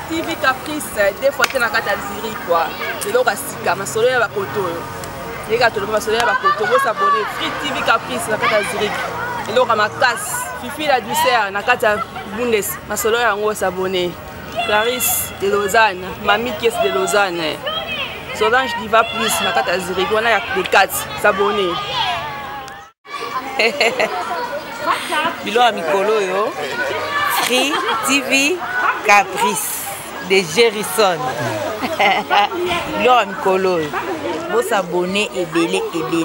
TV Caprice des fois te na kata Zurich quoi. C'est donc à sika masolo ya bakoto. Les gars, tout le monde masolo ya bakoto bo s'abonner Free TV Caprice na kata Zurich. Et donc à ma casse Fifi la douceur na kata Bundes masolo ya ngo s'abonner. Clarisse de Lausanne, Mamie Kies de Lausanne. Solange Diva Plus na kata Zurich on a des 4 s'abonner. Bilo a mikolo yo. Free TV Caprice de Jerison. Bilo a mikolo yo. Vous s'abonner et belé.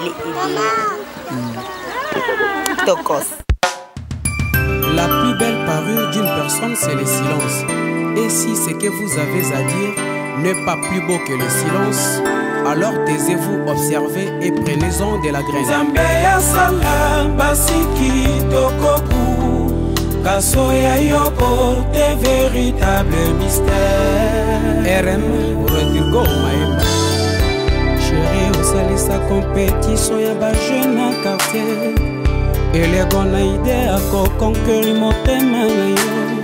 Tokos. La plus belle parure d'une personne, c'est le silence. Et si ce que vous avez à dire n'est pas plus beau que le silence, alors taisez-vous, observez et prenez-en de la graine. Zambeya sala basiki tokoku kasoya yoko des véritables mystères. RM Rodrigo Maemba. Chérie osalisa compétition ya ba jeune quartier. Elego na idée à conquérir motema yo.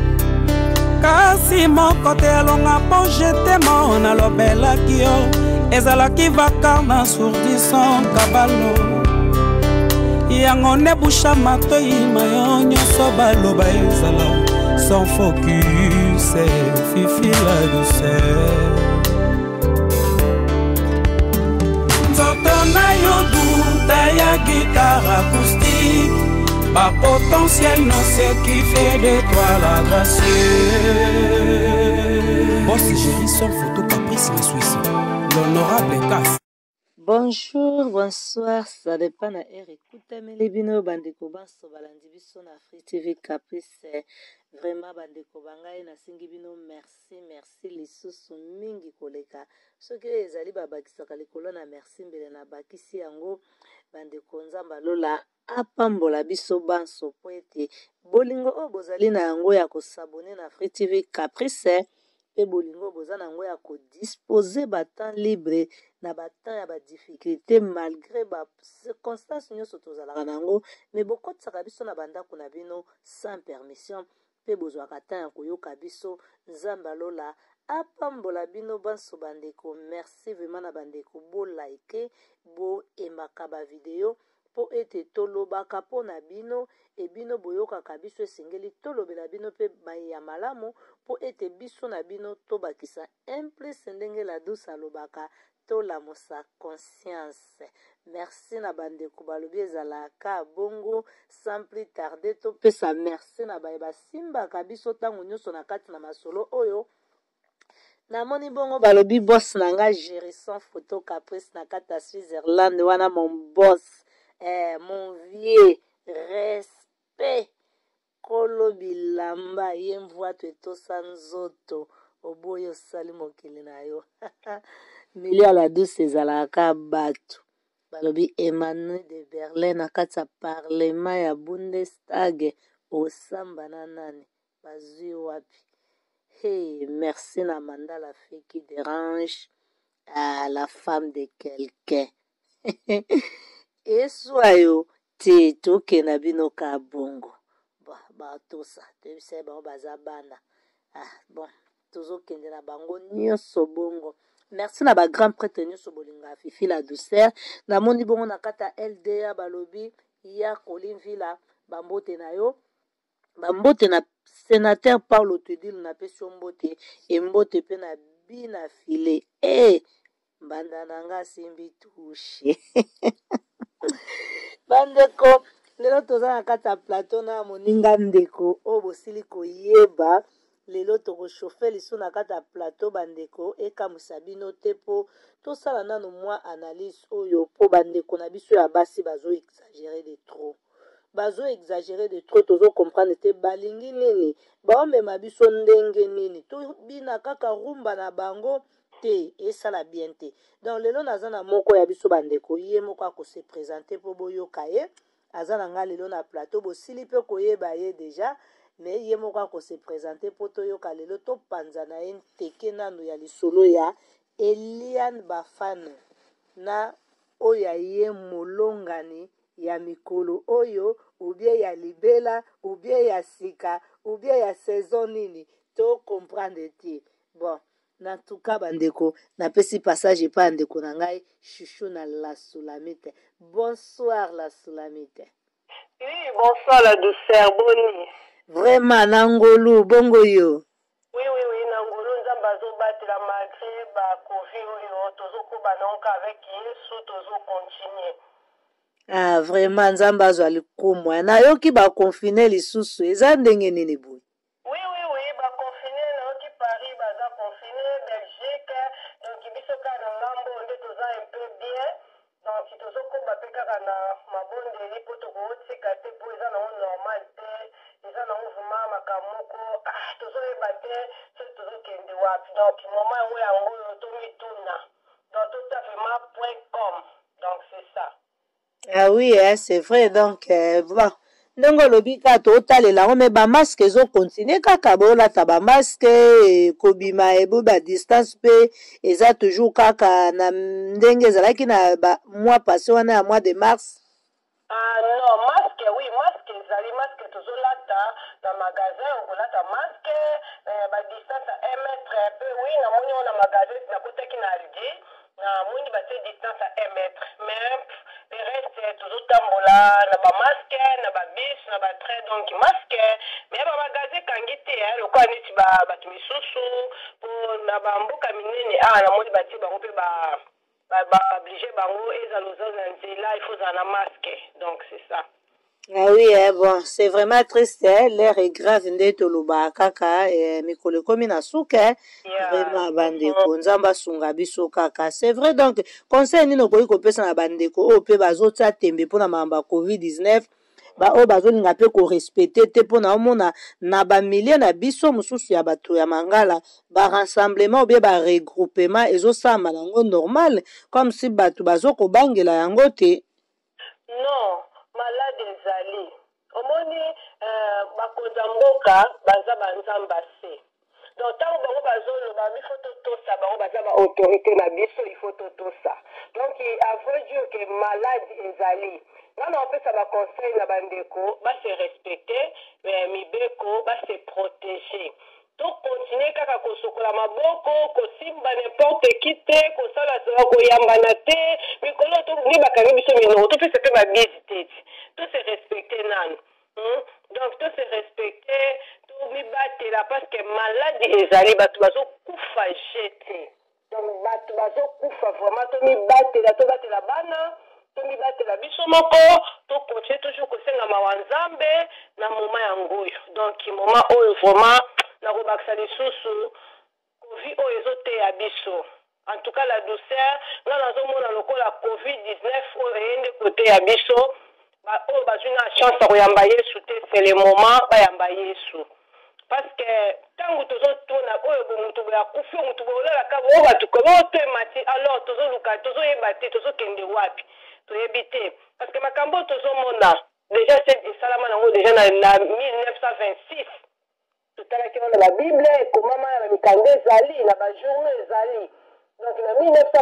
Kasi moko te alonga po jetemo na lobelaki yo. Ezalaki vacarme assourdissant kabalo. Yango nebusha matoi mayo nyonso baloba ezala. Sans focus, Fifi la douceur. Nzoto na yo duta ya guitare acoustique. Pas potentiel, non, c'est qui fait de toi la gracieuse. Boss Jerison Photo Caprice les Suisses. L'honorable Casse. Bonjour, bonsoir, ça dépend de écoute les bino bandeko banso balandi biso na Free TV Caprice. Vraiment bandeko bangai na singi bino merci lisusu mingi koleka. Soki ezali babakisaka likolo na merci mbele na bakisi yango bandeko nzamba lola apambola biso banso po ete bolingo oyo bozali na yango ya kosabone na Free TV Caprice. Pe bolingo boza na yango ya kodispose batemps libre na batemps ya badifficulté malgré bacirconstance nyonso tozalaka na yango me bokotisaka biso na bandako na bino sans permission pe bozwaka temps ya koyoka biso nzambe alola apambola bino banso bandeko. Merci vraiment na bandeko bolike boemaka bavideo po ete tolobaka mpo na bino ebino boyokaka biso esengeli tolobela bino mpe ya malamu po ete biso na bino tobakisa implice ndenge la douce alobaka tolamusa conscience. Merci na bandeko balobi ezalaka bongo sans plus tarder topesa merci na baye basimbaka biso ntango nyonso na kati na masolo oyo. Namoni bongo balobi boss na nga Jerison Photo Caprice na kati ya Switzerland wana mon boss. Mon vieux respect kolo bilamba ye mvua twetosa nzoto oboyo osali mokili na yo. Milio ya la douce ezalaka bato balobi Emmanuel de Berlin na kati ya parlema ya Bundestag osamba na nani bazwi wapi. Hey, merci na Amanda la fille qui dérange à la femme de quelqu'un. Eswayo te toke na bino ka bongo batosa tebisa bango baza bana bon tozokende na bango nyonso bongo. Merci na ba grand prêtre nyonso bolinga Fifi la douceur namoni bongo na kata LDA balobi ya kolimvila bambote na yo bambote na sénateur Paulo Tudil na pesi mbote embote pe na bina file mbanda nanga simbi touche. Bandeko lelo toza na kati ya plateau na moninga ndeko oyo bosili koyeba lelo tokochauffe liso na kati ya plateau bandeko ekamwisa bino te mpo tosala nano mwa analyse oyo mpo bandeko na biso ya basi bazo exagere de trop tozo comprendre te balingi nini baomema biso ndenge nini tobina kaka rumba na bango te esala bien te. Donc lelo naza na moko ya biso bandeko ye moko akose présenter po boyoka ye aza na nga lelo na plateau bosili pe koyeba ye déjà mais ye moko akose présenter po toyoka lelo topanza na ye nteke nano ya lisolo ya Eliane Bafano na oya ye molongani ya mikolo oyo ou bien ya libela ou bien ya sika ou bien ya saison nini to comprendre te. Bon, na tout cas bandeko, na pesi passage pa ndeko na ngai chouchou na la Sulamite. Bonsoir la Sulamite. Oui, bonsoir la douceur, Boni. Vraiment nangolu bongo yo. Oui, nangolu nzamba zo batela malgré ba Covid oyo tozo ko banonka avec Yesu tozo continuer. Ah, vraiment nzamba zo alikumwa. Na yoki ba confiner lisusu eza ndenge nini boy? Oui, ba confiner na yoki Paris baza confiner Belgique donc biso ka na ngambo nde toza un peu bien. Donc tozo ko ba peka na mabondeli poto ko tika te po eza na normal te. Eza na mouvement makamoko tozo ebate tozo kende wapi. Donc moment où yango to mituna. Donc tout à fait .com. Donc c'est ça. Ah oui, c'est vrai. Donc, bon. Ndongo lobi ka totalela ngo me ba masque ezo continuer kaka bolata ba masque kobima ebo ba distance pe eza toujours kaka na ndenge ezalaki na ba mois passé wana ya mois de mars. Ah non, masque, oui, masque ezali masque tozolata na magasin okolata masque ba distance à 1 mètre peu oui na moni na magasin na kotaki na aldi na moni ba distance à 1 mètre mais le reste tozotambola na ba masque na ba bis na ba train donc masque mais ba magasin kangite lokwa neti ba misusu pour na ba mboka minene na moni ba bango pe ba obligé bango ezaloza na nzela il faut un masque donc c'est ça. Ah oui, bon, c'est vraiment triste, l'air est grave ndeto loba kaka mikolo komi na suka vraiment bandeko nzamba sunga biso kaka. C'est vrai donc conseil nino koyi kopesa na bandeko o pe bazotia tembe pona mamba COVID-19 ba o bazolinga pe ko respecter te pona omona na ba milliers na biso mususu ya bato ya mangala ba rassemblement ou bien ba regroupement ezosamba nango normal comme si bato bazoko bangela yango te. Non, malade ezali. Omoni bakonza mboka baza banzamba se. Donc tant bango bazoloba il faut totosa bango baza ba autorité na biso il faut totosa. Donc avant Dieu que malade ezali. Nana opesa ba conseil na bandeko ba se respecter mibeko ba se protéger. Donc continuer kaka kosokola maboko kosimba n'importe qui te kosala sola koyambana te mikolo to ni bakangi biso minoko to pesa pe ba visite to se respecter nan donc to se respecter to mi batela parce que maladie ezali batu bazo kufa jete donc batu bazo kufa vraiment to mi batela bana to mi batela biso moko to continuer toujours kosenga mawanzambe na moma yangoyo donc moma oyo vraiment na kobakisa lisusu covid oyo ezoteya biso en tout cas la douceur nga nazomona lokola covid-19 oyo eyende koteya biso oyo bazwi na chance ya koyamba yesu te c'est le moment bayamba yesu parce que ntango tozotuna oyo bomutu boyakufi oyo mutu boolelaka oyo batuko bootema ti alors tozoluka tozoyeba te tozokende wapi toyebi te parce que makambo oyo tozomona déjà esalama nango déjà na 1926 totalaki wana na bible ekomama na mikanda ezali na bajournée ezali donc na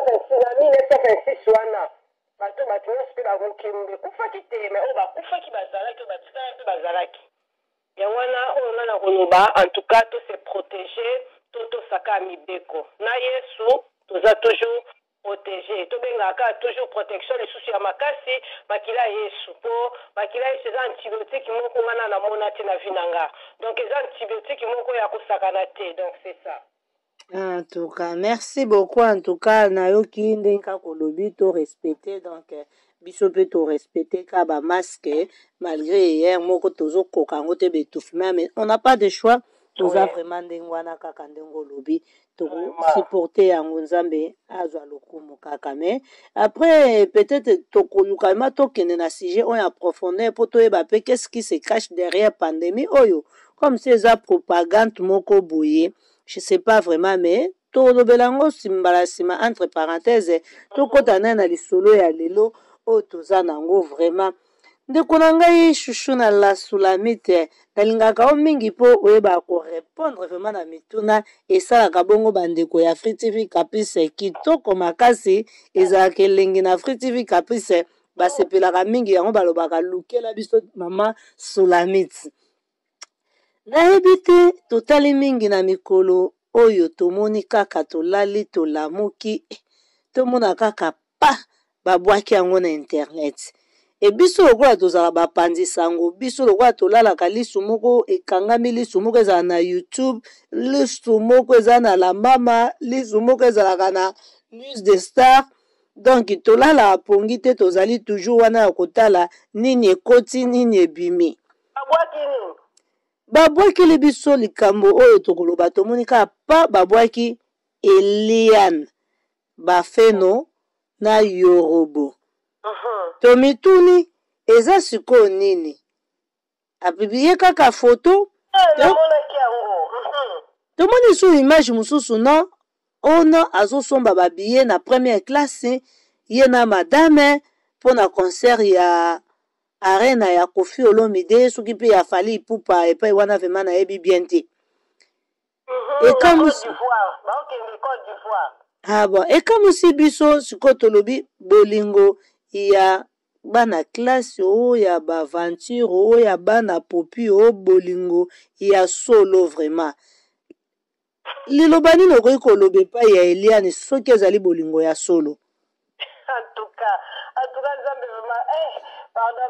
1926 wana bato nyonso mpe bakokimba ekufaki te mais oyo bakufaki bazalaki oyo batikala mpe bazalaki yango wana oyo nga na koloba en tout cas to se protéger tosaka mibeko na yesu toza toujours protégé tobengaka toujours protection lisusu ya makasi makila yesu po makila yesu eza antibiotique moko ngana namona te na vi na nga donc eza antibiotique moko ya kosakana te donc c'est ça. En tout cas, merci beaucoup. En tout cas, nayoki ndenka kolobi to respecter donc biso pe to respecter ka ba masque malgré hier moko tozo kokango te betouffement mais on n'a pas de choix. Toza vraiment ndengwana kaka ndengo lobi to supporter yango nzambe azwa lokumu kaka mais après peut-être to koluka ma to kene na sujet on a profondeur pour to eba pe qu'est-ce qui se cache derrière pandémie oyo comme c'est ça propagande moko boye. Je sais pas vraiment mais to lobelango simbala sima entre parenthèses to kota na lisolo ya lelo o toza nango vraiment ndeko na ngai chouchou na la Sulamite nalingaka o mingi po oyeba ko répondre vraiment na mituna esalaka bongo bandeko ya Free TV Caprice kitoko makasi ezalaka elengi na Free TV Caprice basepelaka mingi yango balobaka lukela biso mama Sulamite. nayebi te totali mingi na mikolo oyo tomoni kaka tolali tolamuki tomona kaka pa babwaki yango na internet ebiso lokola tozala bapanzi sango biso lokola tolalaka lisu moko ekangami lisu moko ezala na YouTube lisu moko eza na la mama lisu moko ezalaka na news de star donc tolala pongi te tozali toujours wana ya kotala nini ekoti nini ebimi babwakili biso likambo oyo tokoloba tomoni kaka pa babwaki Eliane Bafeno na Yorobo tomituni eza sikoyo nini apibiye kaka foto tomoni su image mosusu no ono azosomba babiye na première classe ye na madame mpona concert ya arena ya Koffi Olomide soki mpe ya Fally Ipupa epai wana vraimen nayebi bien te ekamusi biso sikoyo tolobi bolingo ya bana classe oyo ya baventure oyo ya bana popi oyo bolingo ya solo vraiment liloba nini okoki koloba epai ya Eliane soki ezali bolingo ya solo en tout cas nzambe vraiment pardon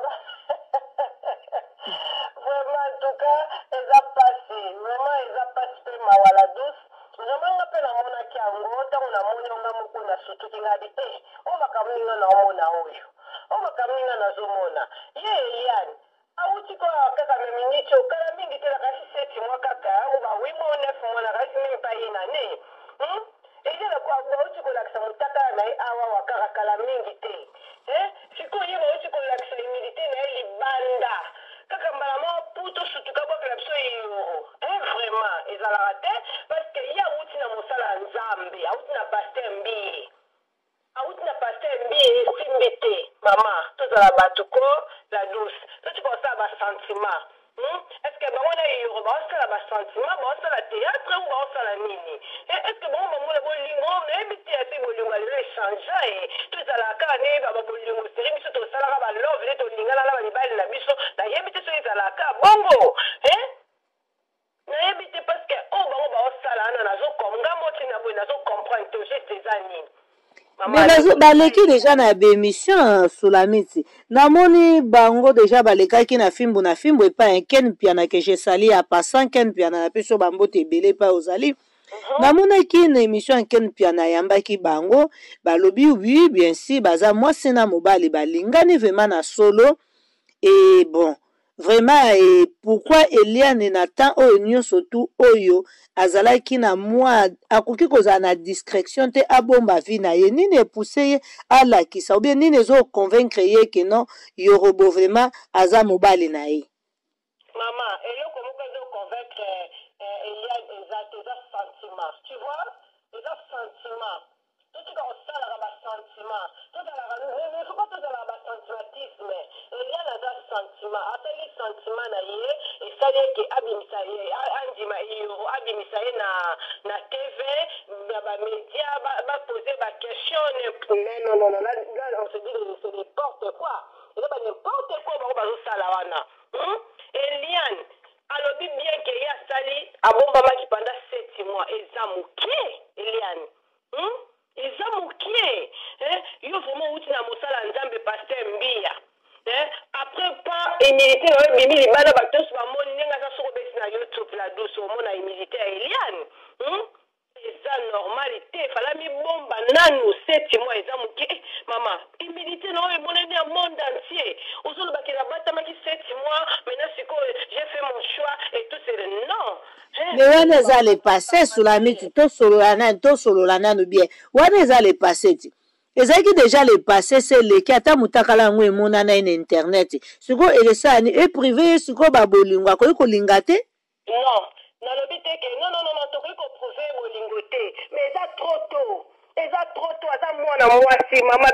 vraiment en tout cas eza pasi vraiment eza pasi mpe mawala douce vraiment nga mpe namonaki yango ntango namoni onga moko na sutuki nga di oyo bakamoninga naomona oyo bakamoninga nazomona ye Eliane awuti koya kaka meminiti okala mingi te nakasi 7 mwa kaka oba 8 mwa 9 mwa nakasi mingi pa ye na ne ezala kwa bauti kolakisa motaka na ye awa wakaka kala mingi te sikoyo ye bauti kolakisa humilité na ye libanda kaka mbala moko puto sutuka bwakela biso eyoro vraiment ezalaka te parce que ye awuti na mosala ya nzambe awuti na paster mbiye esimbi te mama tozala bato ko la douce toti kosala basentiment est-ce que bango na eyoro baosala basentiment baosala théâtre ou baosala nini est-ce que bango bamona bolingo nayebi te ate bolingo alelo echange tozalaka nayeba babolingo seri biso tosalaka balove nde tolingana na balibali na biso nayebi te soki ezalaka bongo nayebi te parce que oyo bango baosala wana nga motina boye nazocomprendre te geste eza nini mais baleki deja na bémission Sulamiti namoni bango deja balekaki na fimbu epai ken piana ke jesali ya passant ken piana na peso bambote ebele epai ozali namonaki na émission ken piana yambaki bango balobi oui bien sûr baza mwasi na mobali balingani vraiment na solo et bon vraiment et pourquoi Eliane na temps oyo nyonso tu oyo azalaki na mwa akoki kozala na discrétion te abomba vi na ye nini epousse ye alakisa ou bien nini ezoconvaincre ye ke non Yorobo vraiment aza mobali na ye mama eloko moko ezoconvaincre Eliane eza sentiment tu vois eza sentiment totika kosalaka basentiment tozalaka basentimentisme Eliane aza sentiment asali sentiment na ye esali eke abimisa ye andima eyoro abimisa ye na TV na bamédia bapose baquestion non là on se dit c'est n'importe quoi eza n'importe quoi bango bazosala wana Eliane alobi bien ke ye asali abombamaki pendant 7 mois eza moke Eliane eza mokie yo vraiment outi na mosala nzambe paster mbiya après pas humilité na ebimi libala bato nyonso bamoni ndenge aza soko besi na YouTube la douce omona humilité ya Eliane eza normal te fala mibomba nanu 7 mois eza moke mama humilité na oyo emonani ya monde entier ozolobaki nabatamaki 7 mois maintenant sikoyo j'ai fait mon choix et tout c'est non mais wana eza le passé Sulamiti tosolola nanu bien wana eza le passé ti ezalaki déjà le passé se leki ata motakala yango emonana ye na internet sikoyo elesani eprive sikoyo babolingo akoki kolinga te non nalobi te ke non tokoki koprouve bolingo te mais eza trop tôt aza mwana mwasi mama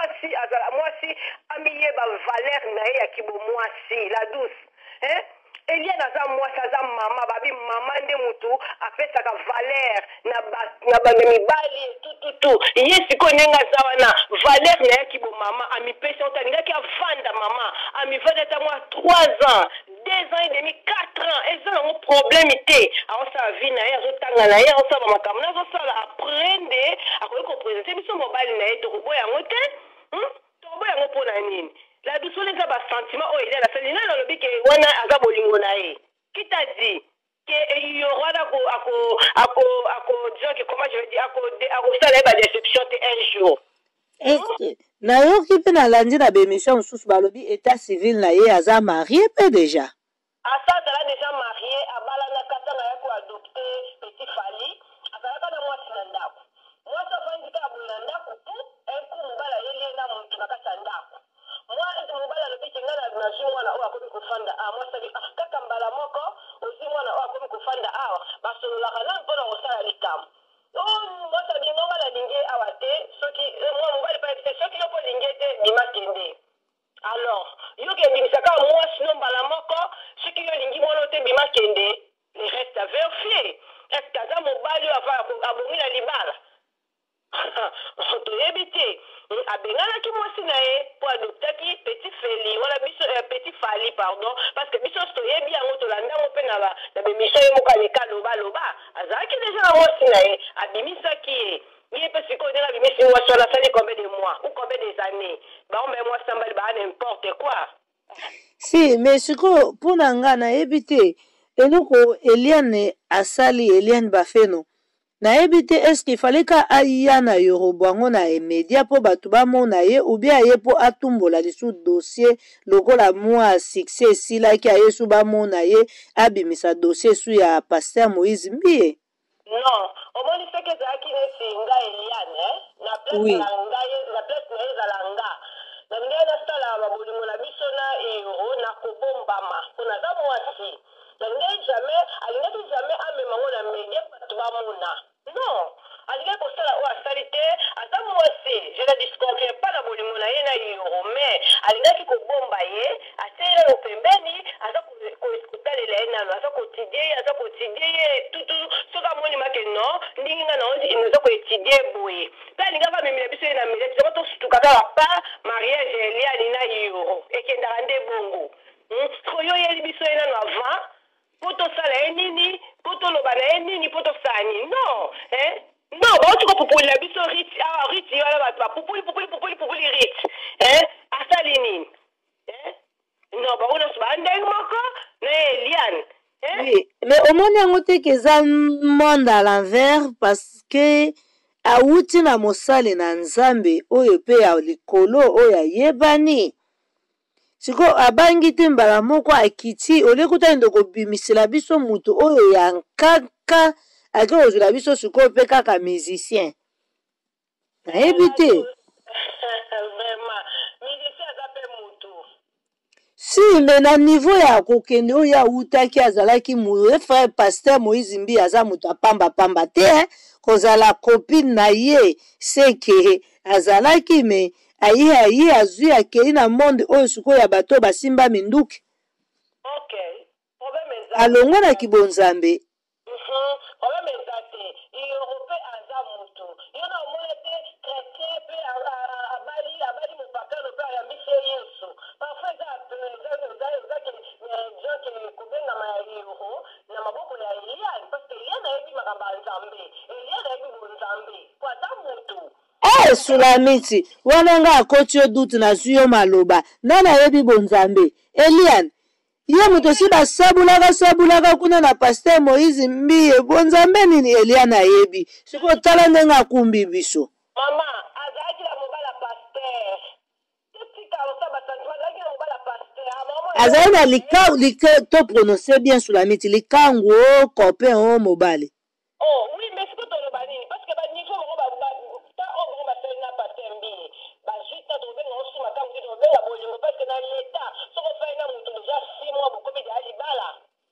mwasi amiyeba valeur na ye ya kibomwasi la douce Eliane aza mwasi aza mama babi mama nde mutu apesaka valeur na bamibali tututu ye sikoyo ndenge aza wana valeur na ye kibomama amipesi otaningaki avanda mama amivanda ata mwa 3 ans 2 ans et demi, 4 ans. Et ça, un problème était. Alors, ça vient d'ailleurs, je t'en ai d'ailleurs, ça va m'accamer, ça va apprendre à quoi qu'on présente. C'est son mobile, tu vois, il y a un hôtel, tu vois, il y a un peu d'anine. La douceur, les gars, sentiment, oh, il y a la salle, dans le bic, on a un gars, bolingonae. Qui t'a dit? Il y aura comment je vais dire, ça la déception un jour. Est-ce nayoki mpe nalandi na bémission mosusu balobi état civil na ye aza marié mpe déjà asa azala déjà marié abalanaka ntango ya koadopte petit fali azalaka na mwasi na ndako mwasi afandika aboye na ndako po enku mobali ayeli na motu na kati ya ndako mobali alobiki ngai nazwi mwana oyo akomi kofanda mwasi abi kaka mbala moko ozwi mwana oyo akomi kofanda awa basololaka nani mpona kosala likambo mwasi abi ngonga nalingi awa te soki mwa mobali pa te soki yo mpo lingi te bima kende alors yo ke bimisaka mwasi no mbala moko soki yo lingi mwana te bima kende le reste à vérifier est-ce que aza mobali oyo abongi na libala toyebi te abenganaki mwasi na ye mpo adoptaki petit feli wana biso petit fali pardon parce que biso toyebi yango tolandango mpe na bemission ye moko aleka lobaloba azalaki deja na mwasi na ye abimisaki ye ye mpe sikoyo ndenge abimisi mwasi wana asali combien de mois ou combien des années baombe mwasi ambali baa n'importe quoi si mais sikoyo mpo na nga nayebi te eloko Eliane asali Eliane Bafeno nayebi te eske ifaleka aya na Yoruba ngo na emedia mpo bato bamona ye ou bien aye mpo atumbola lisu dossier lokola mwa succès esilaki aye su bamona ye abimisa dossier su ya Pasteur Moïse Mbie non omoni soki ezalaki neti nga Eliane na place na ngai na place na ye ezala nga na ngai nasala babolingo na biso na euro na kobombama mpo naza mwasi na ngai jamais alingaki jamais amemango na media bato bamona non alingaki kosala oyo asali te aza mwasi je ne disconvient pas na bolingo na ye na euro mais alingaki kobomba ye ateyela yo pembeni aza kotalela ye nano aza kotidie ye aza kotidie ye tutu soki amonimake non ndenge nga naza koetidie boye mpe alingaki amemela biso ye na media tisoko tosutuka kaka pa mariage eliani na euro ekendaka nde bongo oyo oyeli biso ye nano avant mpo tosala ye nini mpo toloba na ye nini mpo tosala nini non non bauti kopupulila biso riti wana bato bapupuli riti asali nini non bango nyonso bandenge moko na ye Eliane oui mais omoni yango te ke eza monde à l'envers parce que awuti na mosali na Nzambe oyo mpe ya likolo oyo ayebani siko abangi te mbala moko akiti olekuta ndo kobimisela biso mutu oyo ya nkaka ake ozwela biso sikoyo mpe kaka musicien nayebi te si me na niveau ya kokende oyo awutaki azalaki moye frère Pasteur Moïse Mbie aza moto apambapamba te kozala copine na ye seke azalaki me aye azwi akei na monde oyo sikoyo ya bato basimba minduki alongwa na kibonzambe problème eza te europe aza moto yo na omona te chrétien mpe abali mopakano mpe ayambisi ye yesu parfois ezake kobengama ya euro na maboko ya Eliane parce que Eliane ayebi makambo ya Nzambe Eliane ayebi bonzambe po aza moto sulamiti wana nga akoti yo dutu nazwi yo maloba nani ayebi bonzambe Eliane ye moto si basabulaka kuna na Pasteur Moïse Mbie bonzambe nini Eliane ayebi siko tala ndenge akumbi biso mama azalaki na mobala Pasteur totika osaba santima azalaki na mobala Pasteur azali na lika to prononcer bien sulamiti likangu o copain o mobali oui mais siko toloba nini parce que baniveau bango ta oyo bango basali na Pasteur Mbie bazwita tobenga osuma ntango ti tobenga bolingo parce que na leta soko ofali na moto deja 6 mois bokomi deya libala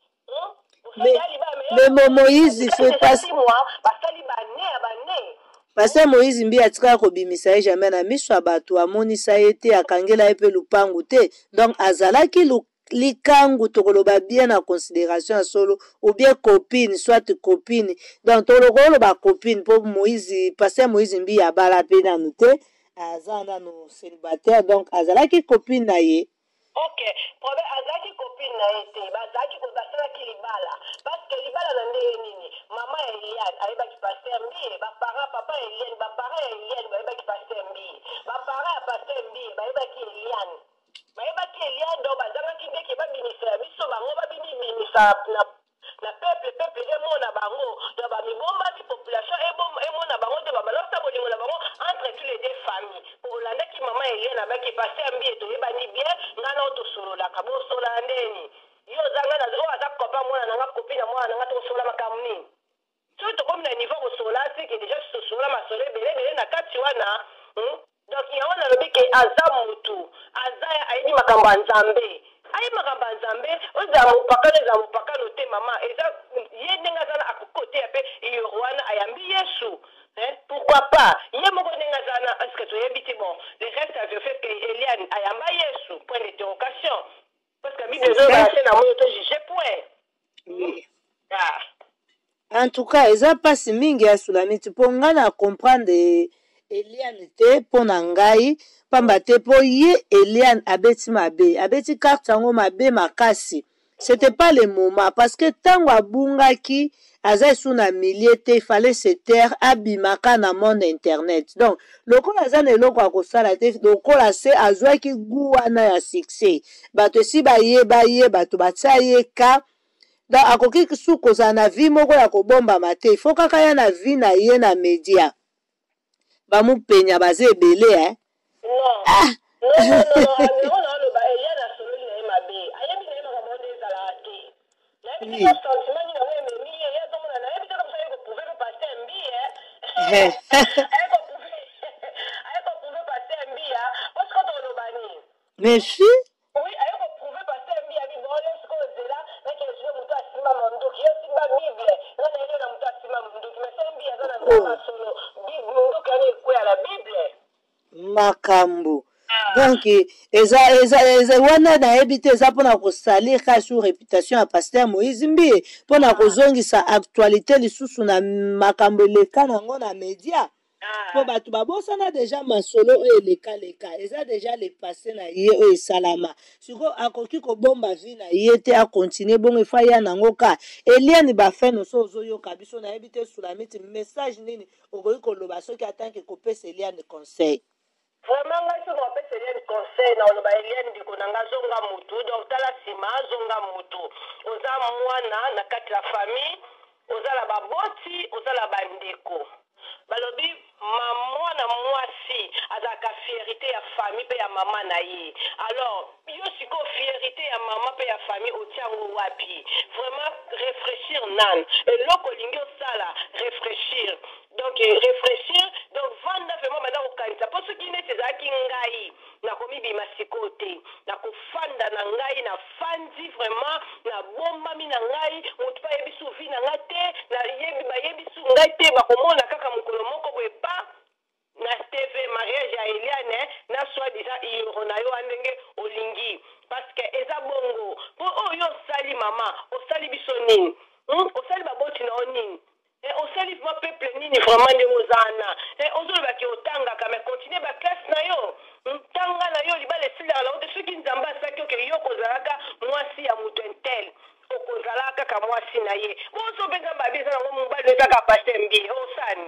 mais Moïse fait pas basali bane Pasteur Moïse Mbie atikala kobimisa ye jamais na miso ya bato amonisa ye te akangela ye mpe lupangu te donc azalaki likangu tokoloba bien na considération ya solo ou bien copine soit copine donc tokoloba copine mpo Pasteur Moïse Mbie abala mpe nanu te aza nanu célibataire donc azalaki copine na ye ok problème azalaki copine copine na ye te bazalaki basalaki libala parceke libala na ndenge nini mama Eliane ayebaki paster mbie baparent papa Eliane baparent ya Eliane bayebaki paster mbie baparent ya paster mbie bayebaki Eliane donc bazalaki ndeke babimisa biso bango babimibimisa na peuple emona bango to bamibombami population emona bango te babalokisa bolingo na bango entre tous les deux familles olandaki mama Eliane abaki paster mbie toyebani bien ngana otosololaka bosola ndeni yo ozanga oyo aza kopa mwana nanga kopi na mwana nanga tokosola makambo nini so tokomi na niveau kosola seke deja tosola masolo ebele na kati wana donc yango nalobi ke aza mutu aza ayebi makambo ya nzambe ayebi makambo ya nzambe ozala mopakano te mama eza ye ndenge azala akokote ya mpe iyoro wana ayambi yesu pourquoi pas ye moko ndenge azala eske toyebi te bon le reste avait fait que Eliane ayamba yesu point d'interrogation parce que bible ezobase na moyo tojuge point en tout cas eza mpasi mingi ya Sulamiti mpo nga na comprendre Eliane te mpo na ngai pamba te mpo ye Eliane abeti mabe abeti carte yango mabe makasi c'était pas le moment parce que ntango abungaki aza esu na milie te fallait se taire abimaka na monde internet donc lokola aza na eloko ya kosala te lokola se azwaki gu wana ya succès bato esi bayeba ye bato batia ye ka donc akoki su kozala na vie moko ya kobombama te ifo kaka ya na vie na ye na media bamupenya baza ebele mais si makambo donc eza wana nayebi te eza mpona kosalika sur réputation ya paster Moïse Mbie mpona kozongisa actualité lisusu na makambo eleka nango na media mpo bato babosana deja masolo oyo elekaleka eza deja le passé na ye oyo esalama siko akoki kobomba vi na ye te akontinue bongo efa ya nango ka Eliane bafene so ozoyoka biso nayebi te Sulamiti message nini okoki koloba soki atanke kopesa Eliane conseil vraiment ngai soki opesa Eliane conseil na oloba Eliane ndeko na nga zonga mutu donc tala nsima zonga mutu oza mwana na kati ya famille ozala baboti ozala bandeko balobi mwana mwasi azalaka fierité ya famille mpe ya mama na ye alors yo sikoyo fierité ya mama mpe ya famille otiango wapi vraiment réfléchir nane eloko olingi osala réfléchir donc réfléchir donc vanda vraiment baza kokanisa mpo soki neti ezalaki ngai nakomibima sikoyo te nakofanda na ngai nafandi vraiment nabombami na ngai motu mpe ayebi su vi na ngai te bayebi su ngai te bakomona kaka mokolo moko boye pa na TV mariage ya Eliane na soi-disant iyoro na yo ndenge olingi parce que eza bongo mpo oyo osali mama osali biso nini osali baboti na yo nini osali ma peuple nini vraiment ndenge ozana ozolobaki otangaka mais continue baklasse na yo ntanga na yo libala esilaka na ote soki nzambe asaki oke yo kozalaka mwasi ya moto intel okozala kaka mwasi na ye boso mpenza babi eza nango mobali ezaka paster Mbie osani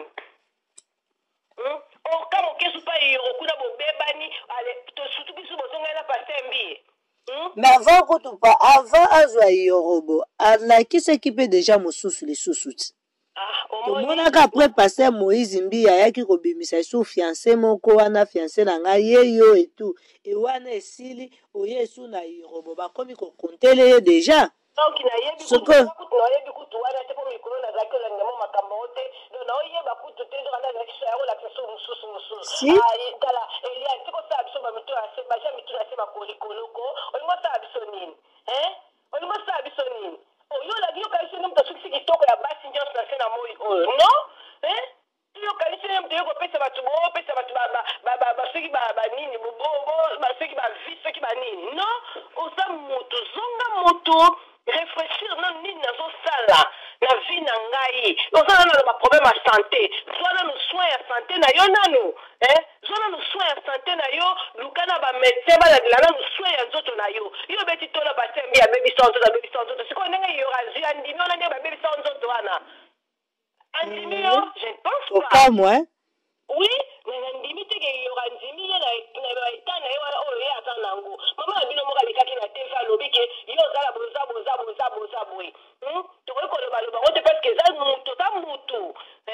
kama okesu pa iyoro kuna bobebani surtout biso bozongai na paster Mbie mais avant kutu pa avant azwa iyorobo alakisaki mpe deja mosusu lisusu ti tomonaka après paster Moïse Mbie ayaki kobimisa esu fiancé moko wana fiancé na ngai ye yo etu ewana esili oye esu na iyorobo bakomi kokontele ye deja donc nayebi kutu wana te mpo mikolo nazalaki olangamo makambo o te donc naoyeba kutu te ezokanda lakisa yango lakisa mosusu tala Eliane ti kosala biso bamito ya se baja mito ya se bakolikoloko olingo osala biso nini olingo osala biso nini oyo olagi yokanisi nde moto asukisi kitoko ya basi nyonso na se na moi oyo non yokanisi nde moto yo kopesa bato bopesa bato soki banini soki bavi soki banini non oza motu zonga motu réfléchir na nini nazosala na vie na ngai oza nano na baproblème ya santé zwa nano soin ya santé na yo nano zona no soin ya santé na yo lukana ba médecin balandela no soin ya nzoto na yo yo beti tola basembi ya bebisa nzoto sikoyo ndenge yo razu ya ndimi ona ndenge babebisa nzoto wana andimi yo je ne pense pas moi oui na ndimi teke yo ndimi ye na etana ye wana oyo ye aza nango mama na bino moko alekaki na tv alobi ke yo ozala boza boye tokoki koloba loba ngo te parce que eza mutu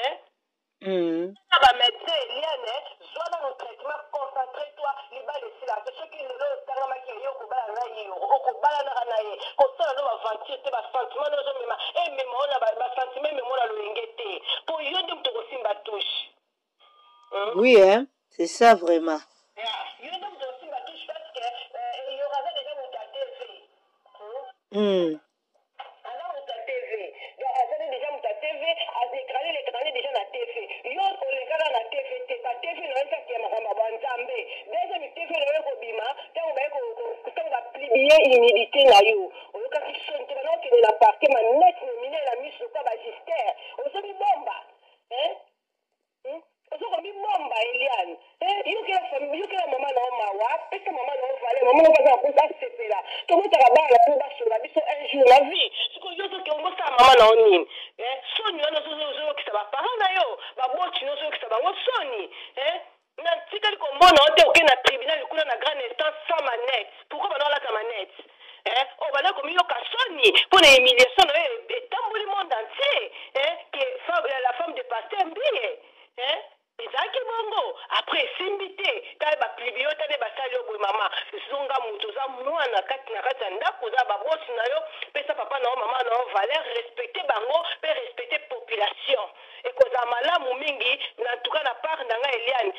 na bamédecin eliane zwa nano traitement concentré-toi libala esila te soki lelo otangamaki ye okobala na ye okobalanaka na ye kosala no baventure te basentiment no ozomema emema ona basentiment emema ona lolenge te mpo yo nde moto okosimba touche oui hein c'est ça vraiment yo nde moto okosimba touche parce que yoraza déjà moto ya tv TV. Donc, à déjà mon TV, à l'écran déjà la TV. Yo, on les gars la TV, ta TV, non, ça qui est ma banzambe. Deuxième TV, le robima, tant on va plier l'humidité là, yo. On le cas qui sonne, tu vas non, qui est la partie, ma net nominé la mise sur quoi, magistère. On se dit bomba. On se dit bomba, Eliane. Yo, que la maman n'a pas mawa, parce que maman n'a pas valé, maman n'a pas pour ça, c'est là. Tout le monde a la pour sur la vie, un jour, la vie. Mama na oni soni wana ozokisa baparent na yo baboti nyonso ozokisa bango soni na tikali komona ote oke na tribunal kuna na grande instance sans manette pourquoi bana olata manette o bana komiyoka soni mpona humiliation na yo etamboli monde entier que la femme de pasteur mbie ezalaki bongo après esimbi te kaka baplibi yo tane basali yo boye mama zonga moto oza mwana na kati ya ndako oza babosi na yo pesa papa na yo mama na yo valeur respecte bango mpe respecte population ekozala malamu mingi na tuka na part na ngai Eliane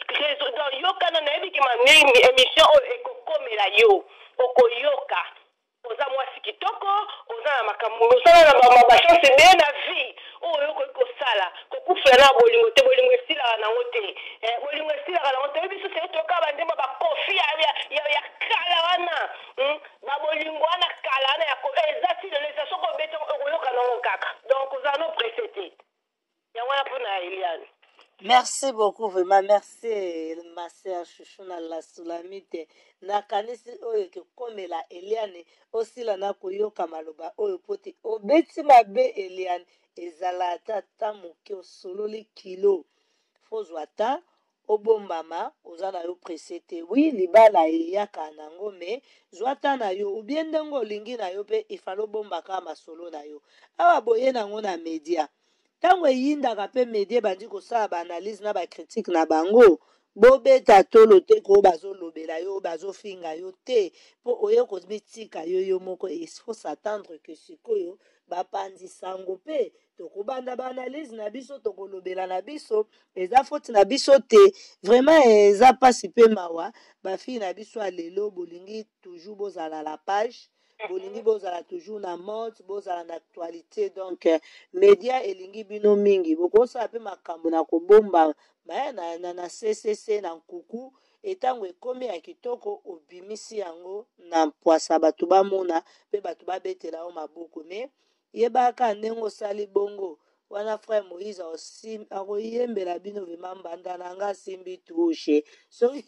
yokana nayebiki émission oyo ekokomela yo okoyoka oza mwasi kitoko oza na makambo osala na bachance ebele na vie oyo okoki kosala kokufela na bolingo te bolingo esilaka nango te bolingo esilaka nango te biso seke toyoka bandemba bakofi ya kala wana babolingo wana kala wana eza ti lelo eza soko obete okoyoka nango kaka donc ozala no presse te yango wana mpona Eliane. Merci beaucoup, vraiment. Merci, ma sœur Chouchouna la Sulamite. Nakanisi oyo ke comme la Eliane aussi la na koyoka maloba oyo poti obeti mabe Eliane ezala tata moke osololi kilo fozwata obombama ozana yo presete oui libala eyaka nango me zwata na yo ubien ndengo olingi na yo pe ifalo bombaka masolo na yo awa boye nango na media tango eyindaka mpe media bandi kosala baanalyse na bacritique na bango bobeta tolo te ko bazolobela yo bazofinga yo te mpo oyo komitika yo moko il faut s'attendre que sikoyo bapanzisango mpe tokobanda baanalyse na biso tokolobela na biso eza foti na biso te vraiment eza mpasi mpe mawa bafille na biso ya lelo bolingi toujours bozala la page bolingi bozala toujours na mode bozala na actualité donc média elingi bino mingi bokosala mpe makambo na kobomba na ccc na nkuku etango ekomi ya kitoko obimisi yango na mpwasa bato bamona mpe bato babetela yo maboko me yebaka ndenge osali bongo wana frère Moïse akoyembela bino vema mbanda na nga asimbi tushe soki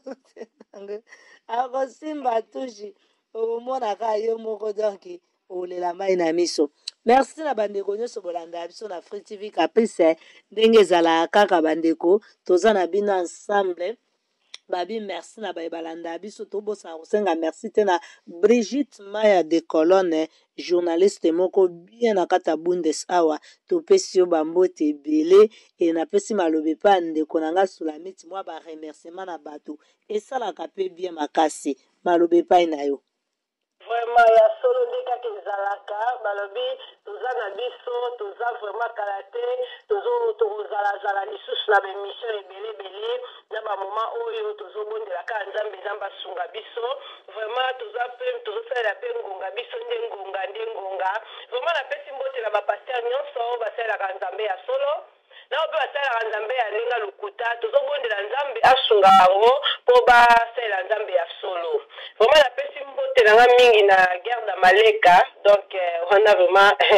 akosimba tushe okomonaka yo moko donki olela mai na miso. Merci na bandeko nyonso bolanda biso na Free TV Caprice ndenge ezalaka kaka bandeko toza na bino ensemble babi merci na balanda biso tobosana kosenga merci te na Brigitte Maya de Colonne journaliste moko bien na kata Bundes awa topesi yo bambote ebele e napesi malobe pa ndeko na nga Sulamite mwa ba remerciement na bato esalaka pe bien makasi malobe pa na yo. Vraiment ya solo nde kaka ezalaka balobi toza na biso toza vraiment kalate tokozalazala lisusu na bemission ebele na bamoma oyo tozobondelaka nzambe asunga biso vraiment tozosalela mpe ngonga biso nde ngonga vraiment napesi mbotela bapaster nyonso basalelaka nzambe ya solo nao mpe basalelaka nzambe ya ndenge lokuta tozobondela nzambe asunga bango mpo basalela nzambe ya solo vraiment napesi mbotela nga mingi na guerre da maleka donc wana vraiment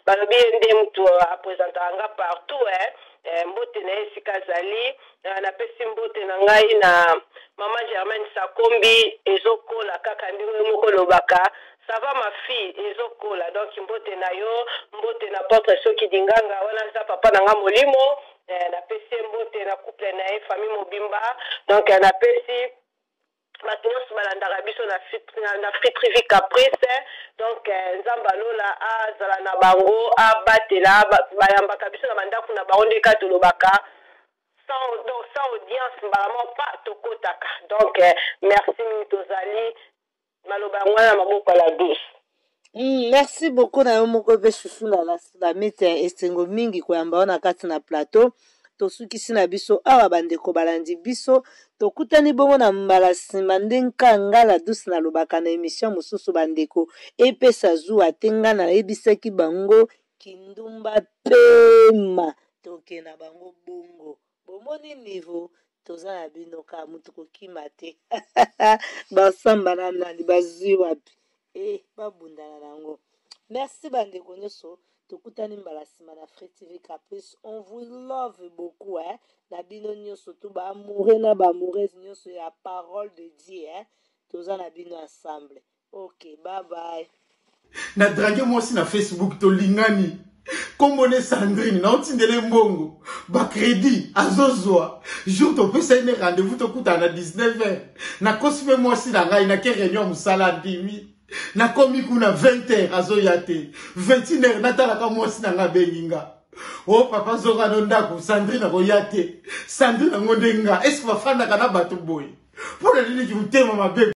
balobi nde mutu apresentanga partout mbote na esika zali napesi mbote na ngai na mama Germaine Sakombi ezokola kaka ndenge moko lobaka ça va ma fille ezokola donc mbote na yo mbote na porte soki dinganga wana za papa nanga molimo napesi mbote na couple na ye famille mobimba donc napesi bato nyonso balandaka biso na Free Caprice donc nzamba lola azala na bango abatela bayambaka biso na bandako na bango ndeka tolobaka sans audience vraiment pas tokotaka donc merci tozali maloba ngwana maboko la douce. Merci beaucoup na yo moko pe chouchou la mete esengo mingi koyamba na kati na plateau tosukisi na biso awa bandeko balandi biso tokutani bongo na mbala nsima nde nkanga la douce na lobaka na émission mosusu bandeko epesa zuwa te nga nayebisaki bango kindumba pema toke na bango bongo bomoni niveau toza na bino ka mutu kokima te basamba na nani bazwi wapi babundana nango. Merci bandeko nyonso tokutani mbala nsima na Free TV Caprice. On vous love beaucoup na bino nyonso to ba amoureux na ba amoureuse nyonso ya parole de Dieu toza na bino ensemble. Ok, bye bye. Na drague moi aussi na Facebook to lingani Kombone Sandrine na otindele mbongo ba crédit azozwa jour to pesa ine rendez-vous to kuta na 19h na kosime moi aussi na ngai na ke réunion musala dimi na komi kuna 20h azoyate 21h natala ka moi aussi na ngabenginga oh papa zonga ndako Sandrine akoyate Sandrine ngondenga est-ce que va fanda kana bato boy pour le nini ki mutema mabe